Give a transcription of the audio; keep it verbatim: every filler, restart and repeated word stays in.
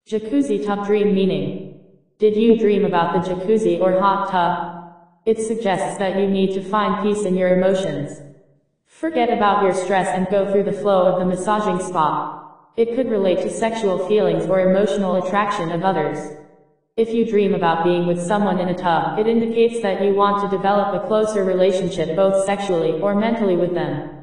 Jacuzzi tub dream meaning. Did you dream about the jacuzzi or hot tub? It suggests that you need to find peace in your emotions. Forget about your stress and go through the flow of the massaging spa. It could relate to sexual feelings or emotional attraction of others. If you dream about being with someone in a tub, it indicates that you want to develop a closer relationship both sexually or mentally with them.